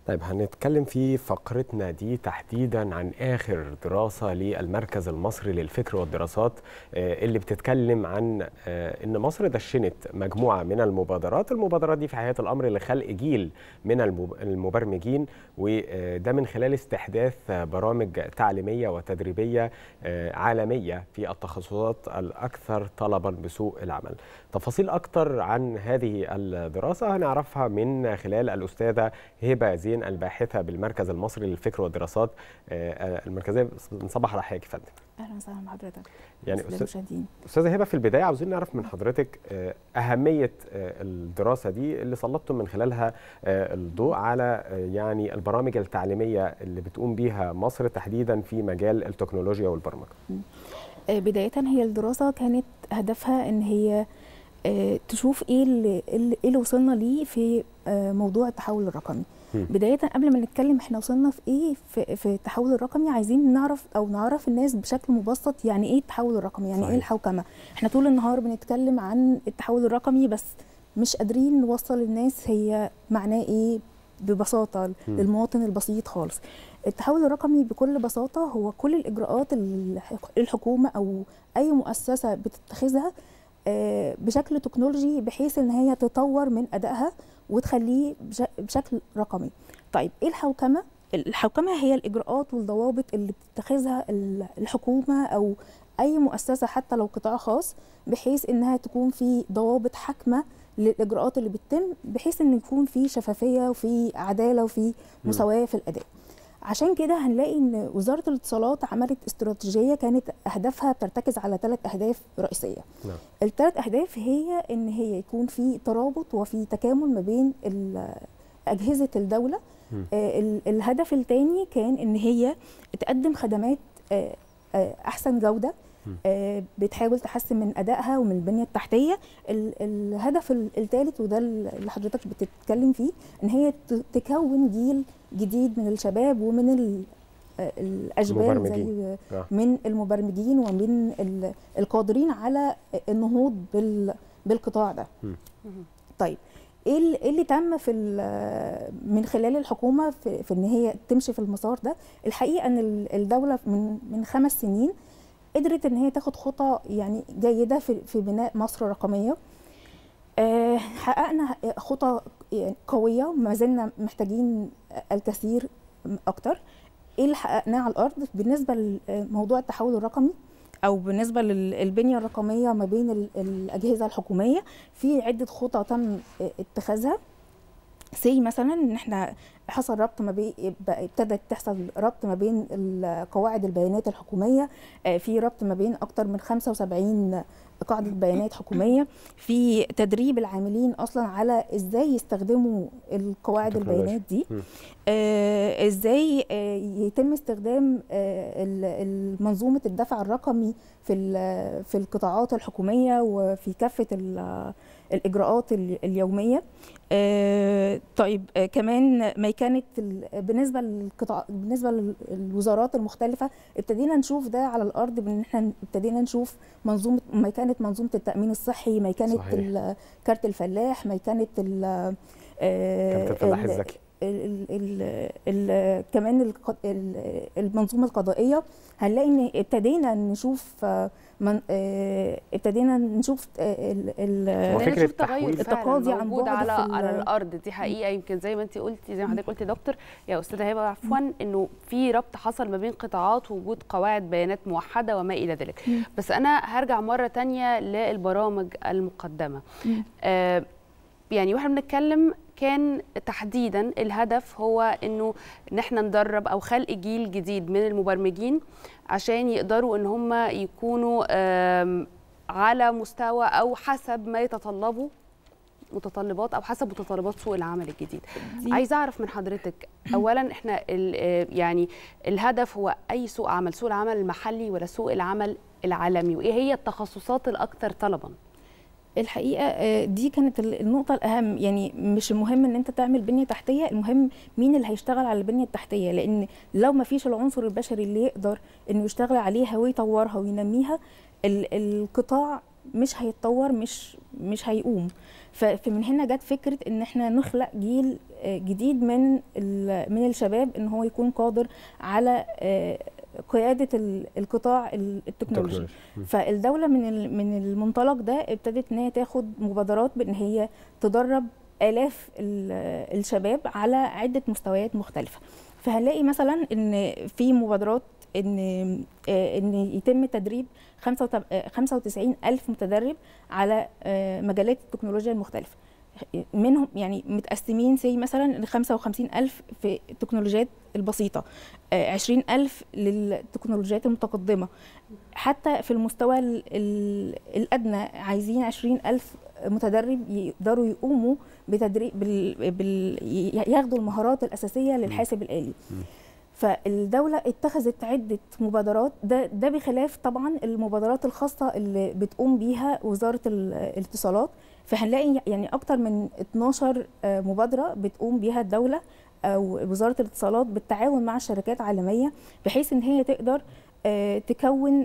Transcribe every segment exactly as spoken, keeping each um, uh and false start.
طيب هنتكلم في فقرتنا دي تحديدا عن آخر دراسة للمركز المصري للفكر والدراسات اللي بتتكلم عن أن مصر دشنت مجموعة من المبادرات المبادرات دي في حقيقة الأمر لخلق جيل من المبرمجين، وده من خلال استحداث برامج تعليمية وتدريبية عالمية في التخصصات الأكثر طلبا بسوق العمل. تفاصيل أكتر عن هذه الدراسة هنعرفها من خلال الأستاذة هبة زين الباحثة بالمركز المصري للفكر والدراسات المركزية. نصبح على حضرتك يا فندم. اهلا وسهلا بحضرتك. يعني استاذه هبه، في البدايه عاوزين نعرف من حضرتك اهميه الدراسه دي اللي سلطتم من خلالها الضوء على يعني البرامج التعليميه اللي بتقوم بيها مصر تحديدا في مجال التكنولوجيا والبرمجه. بدايه هي الدراسه كانت هدفها ان هي تشوف ايه اللي, إيه اللي وصلنا ليه في موضوع التحول الرقمي. بدايه قبل ما نتكلم احنا وصلنا في ايه في, في التحول الرقمي، عايزين نعرف او نعرف الناس بشكل مبسط يعني ايه التحول الرقمي، يعني صحيح. ايه الحوكمه. احنا طول النهار بنتكلم عن التحول الرقمي بس مش قادرين نوصل للناس هي معناه ايه ببساطه م. للمواطن البسيط خالص. التحول الرقمي بكل بساطه هو كل الاجراءات اللي الحكومه او اي مؤسسه بتتخذها بشكل تكنولوجي بحيث ان هي تطور من ادائها وتخليه بشكل رقمي. طيب ايه الحوكمه؟ الحوكمه هي الاجراءات والضوابط اللي بتتخذها الحكومه او اي مؤسسه حتى لو قطاع خاص، بحيث انها تكون في ضوابط حاكمه للاجراءات اللي بتتم، بحيث ان يكون في شفافيه وفي عداله وفي مساواه في الاداء. عشان كده هنلاقي ان وزاره الاتصالات عملت استراتيجيه كانت اهدافها بترتكز على ثلاث اهداف رئيسيه. نعم. الثلاث اهداف هي ان هي يكون في ترابط وفي تكامل ما بين اجهزه الدوله. آه الهدف الثاني كان ان هي تقدم خدمات آه آه احسن جوده، آه بتحاول تحسن من ادائها ومن البنيه التحتيه. الهدف الثالث وده اللي حضرتك بتتكلم فيه ان هي تكون جيل جديد من الشباب ومن الاشبال زي آه. من المبرمجين ومن القادرين على النهوض بالقطاع ده. م. طيب ايه اللي تم في من خلال الحكومه في, في ان هي تمشي في المسار ده؟ الحقيقه ان الدوله من من خمس سنين قدرت ان هي تاخد خطى يعني جيده في في بناء مصر رقميه. أه حققنا خطى قويه، ما زلنا محتاجين الكثير اكتر. ايه اللي حققناه على الارض بالنسبه لموضوع التحول الرقمي او بالنسبه للبنيه الرقميه ما بين الاجهزه الحكوميه؟ في عده خطى تم اتخاذها. سي مثلا ان احنا حصل ربط ما بين ابتدت تحصل ربط ما بين قواعد البيانات الحكوميه، في ربط ما بين اكتر من خمسة وسبعين قاعده بيانات حكوميه، في تدريب العاملين اصلا على ازاي يستخدموا القواعد البيانات دي، آه ازاي آه يتم استخدام آه منظومه الدفع الرقمي في في القطاعات الحكوميه وفي كافه الاجراءات اليوميه. آه طيب آه كمان ميكانه بالنسبه للقطاع بالنسبه للوزارات المختلفه ابتدينا نشوف ده على الارض، بان احنا ابتدينا نشوف منظومه ميكانه منظومه التامين الصحي، ميكانه كارت الفلاح، ميكانه كارت الفلاح الذكي، ال ال ال كمان المنظومه القضائيه. هنلاقي ان ابتدينا نشوف من ابتدينا نشوف فكره تغير التقاضي عن بعد على على الارض. دي حقيقه، يمكن زي ما انت قلتي زي ما حضرتك قلتي دكتور يا استاذه هبه عفوا، انه في ربط حصل ما بين قطاعات ووجود قواعد بيانات موحده وما الى ذلك. بس انا هرجع مره ثانيه للبرامج المقدمه. آه يعني واحنا بنتكلم كان تحديدا الهدف هو انه ان احنا ندرب او خلق جيل جديد من المبرمجين عشان يقدروا ان هم يكونوا على مستوى او حسب ما يتطلبوا متطلبات او حسب متطلبات سوق العمل الجديد. عايزه اعرف من حضرتك اولا احنا يعني الهدف هو اي سوق عمل، سوق العمل المحلي ولا سوق العمل العالمي، وايه هي التخصصات الاكثر طلبا؟ الحقيقه دي كانت النقطه الاهم. يعني مش المهم ان انت تعمل بنيه تحتيه، المهم مين اللي هيشتغل على البنيه التحتيه، لان لو ما فيش العنصر البشري اللي يقدر انه يشتغل عليها ويطورها وينميها، القطاع مش هيتطور، مش مش هيقوم. فمن هنا جت فكره ان احنا نخلق جيل جديد من من الشباب ان هو يكون قادر على قياده القطاع التكنولوجي. فالدوله من من المنطلق ده ابتدت ان هي تاخد مبادرات بان هي تدرب آلاف الشباب على عده مستويات مختلفه. فهنلاقي مثلا ان في مبادرات ان ان يتم تدريب خمسة وتسعين ألف متدرب على مجالات التكنولوجيا المختلفه، منهم يعني متقسمين زي مثلا خمسة وخمسين ألف في التكنولوجيات البسيطه، عشرين ألف للتكنولوجيات المتقدمه، حتى في المستوى الادنى عايزين عشرين ألف متدرب يقدروا يقوموا بتدريب بال... بال... ياخدوا المهارات الاساسيه للحاسب الآلي. فالدولة اتخذت عدة مبادرات، ده ده بخلاف طبعا المبادرات الخاصة اللي بتقوم بيها وزارة الاتصالات. فهنلاقي يعني أكتر من اتناشر مبادرة بتقوم بيها الدولة أو وزارة الاتصالات بالتعاون مع شركات عالمية، بحيث إن هي تقدر تكون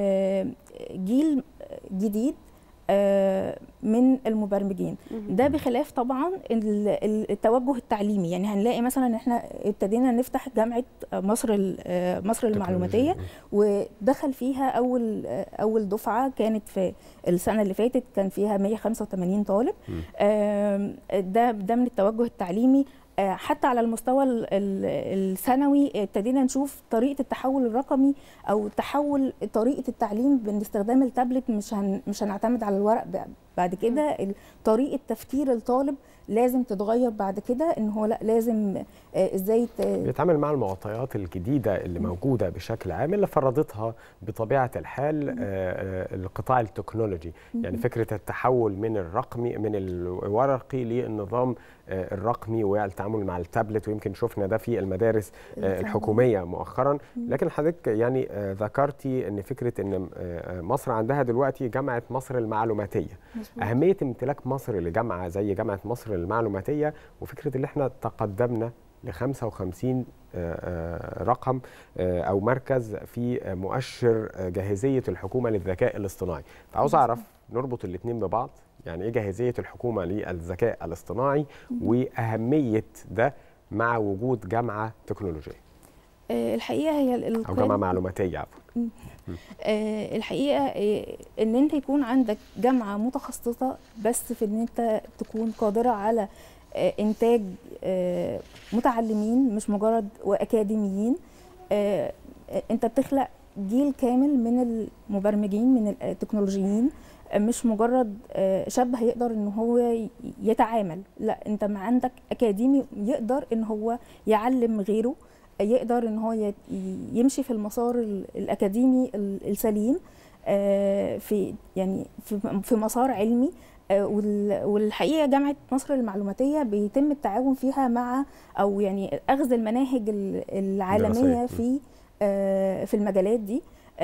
جيل جديد من المبرمجين. ده بخلاف طبعا التوجه التعليمي. يعني هنلاقي مثلا ان احنا ابتدينا نفتح جامعه مصر مصر المعلوماتيه، ودخل فيها اول اول دفعه كانت في السنه اللي فاتت، كان فيها مية وخمسة وتمانين طالب. ده ده من التوجه التعليمي. حتى على المستوى الثانوي ابتدينا نشوف طريقه التحول الرقمي او تحول طريقه التعليم باستخدام التابلت. مش هن مش هنعتمد على الورق بعد كده. طريقه تفكير الطالب لازم تتغير بعد كده، ان هو لا لازم ازاي بيتعامل مع المعطيات الجديده اللي موجوده بشكل عام اللي فرضتها بطبيعه الحال القطاع التكنولوجي. يعني فكره التحول من الرقمي من الورقي للنظام الرقمي والتعامل مع التابلت، ويمكن شفنا ده في المدارس الحكوميه مؤخرا. لكن حضرتك يعني ذكرتي ان فكره ان مصر عندها دلوقتي جامعه مصر المعلوماتيه. اهميه امتلاك مصر لجامعه زي جامعه مصر المعلوماتيه، وفكره اللي احنا تقدمنا ل خمسة وخمسين رقم او مركز في مؤشر جاهزيه الحكومه للذكاء الاصطناعي. فعاوز اعرف نربط الاثنين ببعض، يعني ايه جاهزيه الحكومه للذكاء الاصطناعي واهميه ده مع وجود جامعه تكنولوجيه؟ الحقيقه هي او جامعه معلوماتيه عفوا. الحقيقه ان انت يكون عندك جامعه متخصصه بس في ان انت تكون قادره على انتاج متعلمين مش مجرد واكاديميين. انت بتخلق جيل كامل من المبرمجين من التكنولوجيين، مش مجرد شاب هيقدر ان هو يتعامل، لا انت ما عندك اكاديمي يقدر ان هو يعلم غيره، يقدر ان هو يمشي في المسار الاكاديمي السليم في يعني في مسار علمي. والحقيقه جامعه مصر المعلوماتيه بيتم التعاون فيها مع او يعني اخذ المناهج العالميه في في المجالات دي.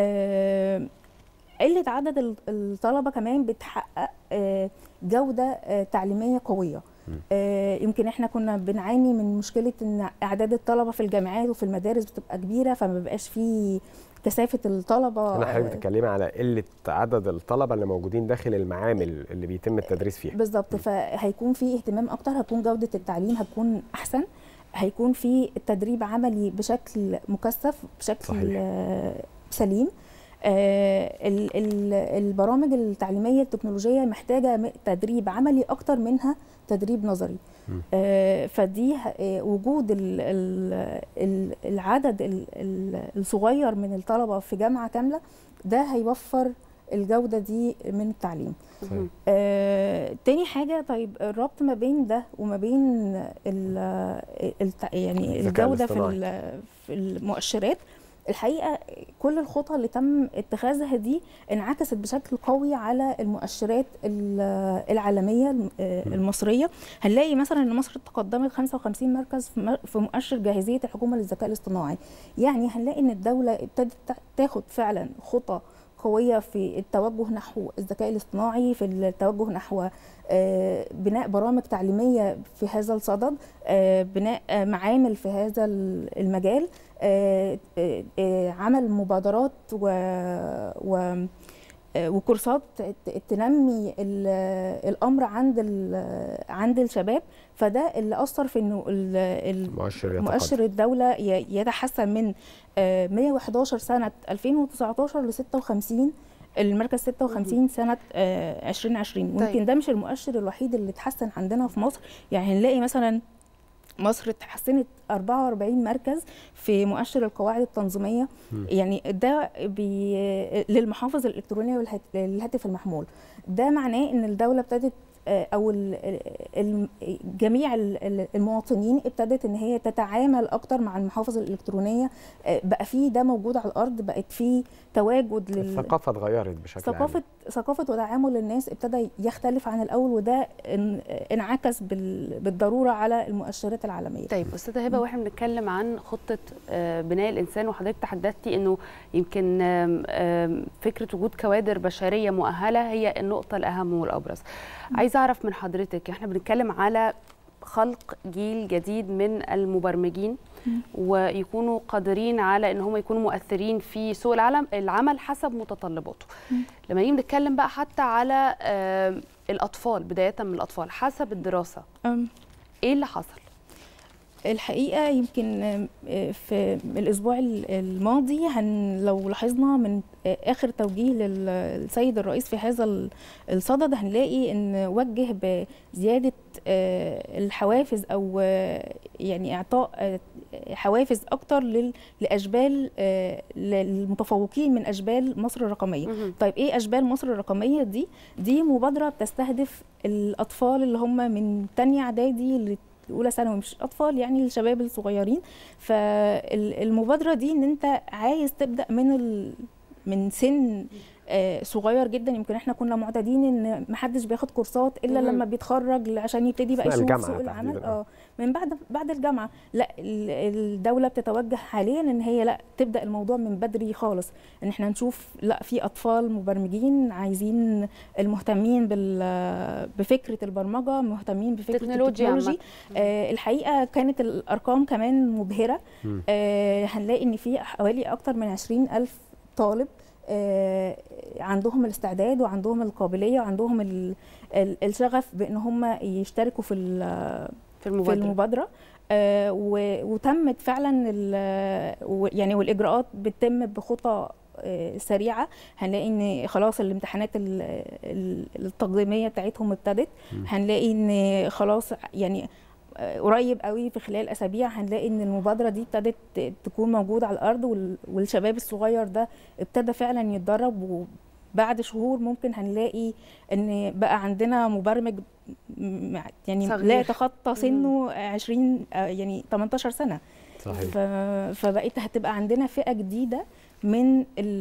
قله عدد الطلبه كمان بتحقق جوده تعليميه قويه. يمكن احنا كنا بنعاني من مشكله ان اعداد الطلبه في الجامعات وفي المدارس بتبقى كبيره، فما بقاش فيه كثافه الطلبه. انا حضرتك بتتكلمي على قله عدد الطلبه اللي موجودين داخل المعامل اللي بيتم التدريس فيها. بالظبط، فهيكون في اهتمام اكتر، هتكون جوده التعليم هتكون احسن، هيكون في التدريب عملي بشكل مكثف بشكل صحيح. سليم. البرامج التعليميه التكنولوجيه محتاجه تدريب عملي اكتر منها تدريب نظري. آه فدي آه وجود ال ال ال العدد ال ال الصغير من الطلبه في جامعه كامله ده هيوفر الجوده دي من التعليم. آه تاني حاجه، طيب الربط ما بين ده وما بين ال ال يعني الجوده في في المؤشرات. الحقيقه كل الخطى اللي تم اتخاذها دي انعكست بشكل قوي على المؤشرات العالميه المصريه. هنلاقي مثلا ان مصر تقدمت خمسة وخمسين مركز في مؤشر جاهزيه الحكومه للذكاء الاصطناعي. يعني هنلاقي ان الدوله ابتدت تاخد فعلا خطى قويه في التوجه نحو الذكاء الاصطناعي، في التوجه نحو بناء برامج تعليميه في هذا الصدد، بناء معامل في هذا المجال، عمل مبادرات و, و وكورسات تنمي الامر عند عند الشباب. فده اللي اثر في انه المؤشر مؤشر الدوله يتحسن من مية وحداشر سنه ألفين وتسعتاشر ل ستة وخمسين، المركز ستة وخمسين سنه ألفين وعشرين. ويمكن ده مش المؤشر الوحيد اللي اتحسن عندنا في مصر، يعني هنلاقي مثلا مصر اتحسنت أربعة وأربعين مركز في مؤشر القواعد التنظيميه، م. يعني ده بي للمحافظ الالكترونيه والهاتف المحمول. ده معناه ان الدوله ابتدت او جميع المواطنين ابتدت ان هي تتعامل اكتر مع المحافظ الالكترونيه، بقى في ده موجود على الارض، بقت في تواجد لل الثقافه اتغيرت بشكل ثقافه عام. ثقافه وتعامل الناس ابتدى يختلف عن الاول، وده انعكس بالضروره على المؤشرات العالميه. طيب استاذه هبه، واحنا بنتكلم عن خطه بناء الانسان، وحضرتك تحدثتي انه يمكن فكره وجود كوادر بشريه مؤهله هي النقطه الاهم والابرز. عايزه اعرف من حضرتك، احنا بنتكلم على خلق جيل جديد من المبرمجين ويكونوا قادرين على ان هم يكونوا مؤثرين في سوق العالم العمل حسب متطلباته. لما نيجي نتكلم بقى حتى على الاطفال، بدايه من الاطفال حسب الدراسه، ايه اللي حصل؟ الحقيقه يمكن في الاسبوع الماضي هن لو لاحظنا من اخر توجيه للسيد الرئيس في هذا الصدد، هنلاقي ان وجه بزياده الحوافز او يعني اعطاء حوافز اكتر لاشبال للمتفوقين من اشبال مصر الرقميه. طيب ايه اشبال مصر الرقميه دي؟ دي مبادره بتستهدف الاطفال اللي هم من تانية اعدادي اولى ثانوي، مش اطفال يعني الشباب الصغيرين. فالمبادره دي ان انت عايز تبدا من ال... من سن آه صغير جدا. يمكن احنا كنا معتادين ان ما حدش بياخد كورسات الا لما بيتخرج عشان يبتدي بقى يشوف سوق العمل اه من بعد بعد الجامعه. لا، الدوله بتتوجه حاليا ان هي لا تبدا الموضوع من بدري خالص، ان احنا نشوف لا في اطفال مبرمجين عايزين المهتمين بال بفكره البرمجه، مهتمين بفكره التكنولوجي. آه الحقيقه كانت الارقام كمان مبهره. آه هنلاقي ان في حوالي اكتر من عشرين ألف طالب آه عندهم الاستعداد وعندهم القابليه وعندهم الشغف بان هم يشتركوا في في المبادره, في المبادرة. آه وتمت فعلا يعني والاجراءات بتتم بخطى آه سريعه. هنلاقي ان خلاص الامتحانات التقديميه بتاعتهم ابتدت. هنلاقي ان خلاص يعني قريب قوي في خلال اسابيع هنلاقي ان المبادره دي ابتدت تكون موجوده على الارض، والشباب الصغير ده ابتدى فعلا يتدرب، وبعد شهور ممكن هنلاقي ان بقى عندنا مبرمج يعني صغير لا يتخطى سنه عشرين يعني تمنتاشر سنه. صحيح. فبقيت هتبقى عندنا فئه جديده من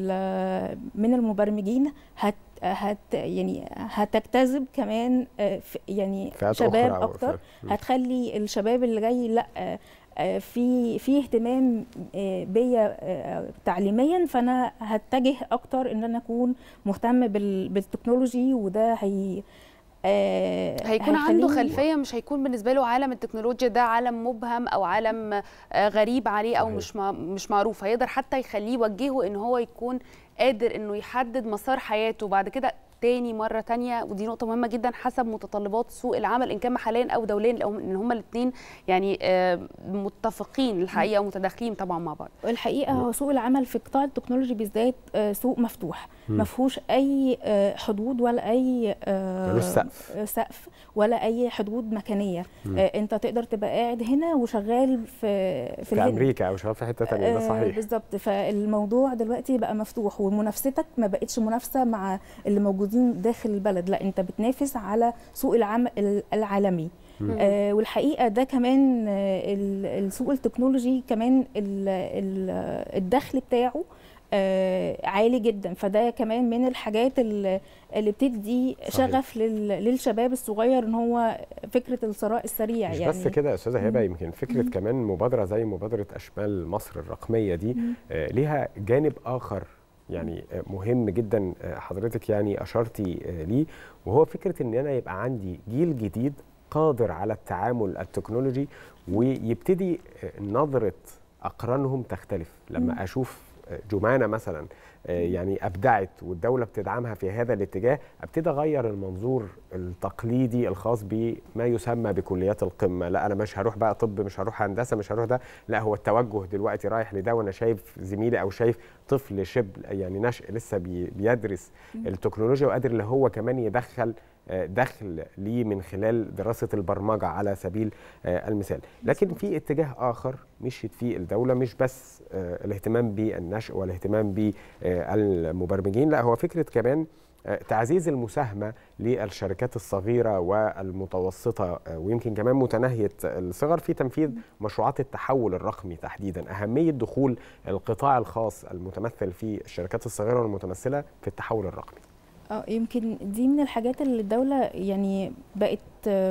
من المبرمجين هت هت يعني هتجتذب كمان يعني شباب اكتر. هتخلي الشباب اللي جاي لا في في اهتمام بيا تعليميا، فانا هتجه اكتر ان انا اكون مهتم بالتكنولوجي. وده هي آه هيكون عنده خلفيه، مش هيكون بالنسبه له عالم التكنولوجيا ده عالم مبهم او عالم آه غريب عليه او مش مش معروف. هيقدر حتى يخليه يوجهه ان هو يكون قادر انه يحدد مسار حياته بعد كده تاني مره تانية. ودي نقطه مهمه جدا حسب متطلبات سوق العمل ان كان محليا او دوليا، ان هما الاثنين يعني آه متفقين الحقيقه ومتداخلين طبعا مع بعض. الحقيقه هو سوق العمل في قطاع التكنولوجي بالذات آه سوق مفتوح، ما فيهوش اي آه حدود ولا اي آه سقف سقف ولا اي حدود مكانيه. آه انت تقدر تبقى قاعد هنا وشغال في في, في امريكا او شغال في حته ثانيه. ده صحيح. آه بالظبط. فالموضوع دلوقتي بقى مفتوح، ومنافستك ما بقتش منافسه مع اللي موجودين داخل البلد، لا انت بتنافس على سوق العمل العالمي. آه والحقيقه ده كمان آه السوق التكنولوجي كمان الدخل بتاعه آه عالي جدا. فده كمان من الحاجات اللي بتدي شغف للشباب الصغير ان هو فكره الثراء السريع. مش يعني بس كده يا استاذه هبه، يمكن فكره مم. كمان مبادره زي مبادره اشمال مصر الرقميه دي آه ليها جانب اخر يعني مهم جدا حضرتك يعني اشرتي ليه، وهو فكره ان انا يبقى عندي جيل جديد قادر على التعامل التكنولوجي، ويبتدي نظره اقرانهم تختلف. لما اشوف جمانة مثلا يعني أبدعت والدولة بتدعمها في هذا الاتجاه، ابتدي أغير المنظور التقليدي الخاص بما يسمى بكليات القمة. لا أنا مش هروح بقى طب، مش هروح هندسة، مش هروح ده، لا هو التوجه دلوقتي رايح لده. وأنا شايف زميلي أو شايف طفل شبل يعني نشء لسه بيدرس التكنولوجيا وقادر اللي هو كمان يدخل دخل ليه من خلال دراسة البرمجة على سبيل المثال. لكن في اتجاه آخر مشيت فيه الدولة، مش بس الاهتمام بالنشء والاهتمام بالمبرمجين، لا هو فكرة كمان تعزيز المساهمة للشركات الصغيرة والمتوسطة ويمكن كمان متناهية الصغر في تنفيذ مشروعات التحول الرقمي تحديدا. أهمية دخول القطاع الخاص المتمثل في الشركات الصغيرة والمتمثلة في التحول الرقمي. اه يمكن دي من الحاجات اللي الدولة يعني بقت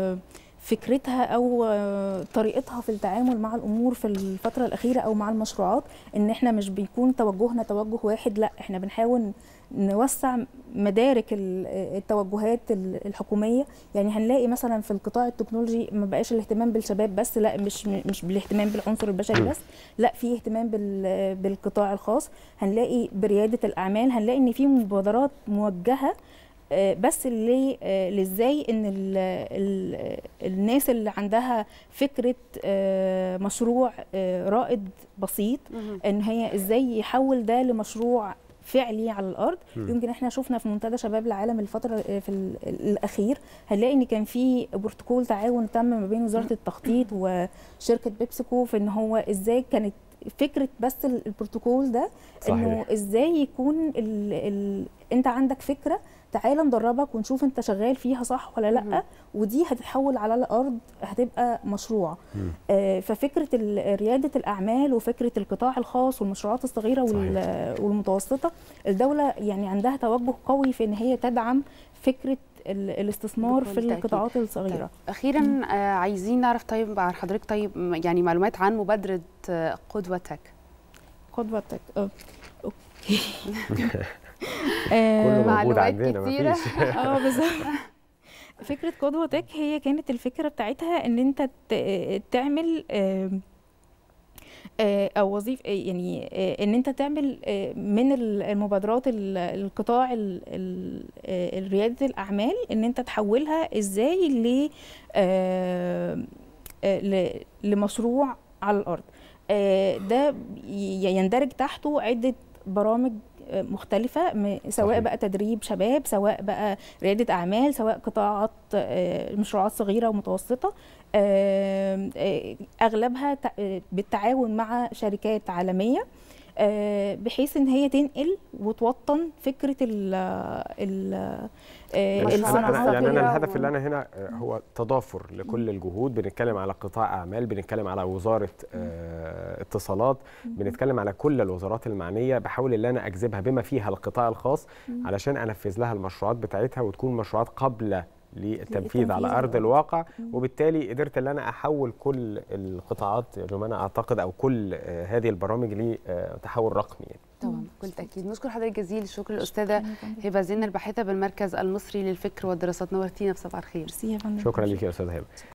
فكرتها او طريقتها في التعامل مع الامور في الفترة الأخيرة او مع المشروعات، ان احنا مش بيكون توجهنا توجه واحد، لا احنا بنحاول نوسع مدارك التوجهات الحكوميه. يعني هنلاقي مثلا في القطاع التكنولوجي ما بقاش الاهتمام بالشباب بس، لا مش مش بالاهتمام بالعنصر البشري بس، لا في اهتمام بالقطاع الخاص. هنلاقي برياده الاعمال، هنلاقي ان في مبادرات موجهه بس لازاي ان ال ال الناس اللي عندها فكره مشروع رائد بسيط، ان هي ازاي يحول ده لمشروع فعلي على الارض. م. يمكن احنا شفنا في منتدى شباب العالم الفتره في الاخير، هنلاقي ان كان في بروتوكول تعاون تم ما بين وزاره التخطيط وشركه بيبسيكو في ان هو ازاي كانت فكره بس البروتوكول ده، انه ازاي يكون ال ال انت عندك فكره، تعالى ندربك ونشوف انت شغال فيها صح ولا لا، ودي هتتحول على الارض هتبقى مشروع. آه ففكره رياده الاعمال وفكره القطاع الخاص والمشروعات الصغيره والمتوسطه، الدوله يعني عندها توجه قوي في ان هي تدعم فكره الاستثمار في القطاعات الصغيره. طيب. اخيرا آه عايزين نعرف طيب عن حضرتك طيب يعني معلومات عن مبادره قدوة تك. قدوة تك اه اوكي كله موجود عندنا مفيش. اه بالظبط. فكره قدوة تك هي كانت الفكره بتاعتها ان انت تعمل او وظيفه يعني ان انت تعمل من المبادرات القطاع رياده الاعمال، ان انت تحولها ازاي ل لمشروع على الارض. ده يندرج تحته عده برامج مختلفة، سواء صحيح. بقى تدريب شباب، سواء بقى ريادة أعمال، سواء قطاعات مشروعات صغيرة ومتوسطة، أغلبها بالتعاون مع شركات عالمية، بحيث ان هي تنقل وتوطن فكره ال ال الصناعات. يعني انا الهدف اللي انا هنا هو تضافر لكل الجهود. بنتكلم على قطاع اعمال، بنتكلم على وزاره اتصالات، بنتكلم على كل الوزارات المعنيه، بحاول ان انا اجذبها بما فيها القطاع الخاص علشان انفذ لها المشروعات بتاعتها وتكون مشروعات قبل للتنفيذ على ارض الواقع. وبالتالي قدرت ان انا احول كل القطاعات يا جماعه اعتقد او كل هذه البرامج لتحول رقمي. طبعا بكل تاكيد. نشكر حضرتك جزيل الشكر الاستاذه هبه زين الباحثه بالمركز المصري للفكر والدراسات. نورتينا في صباح الخير. شكرا لك يا استاذه هبه.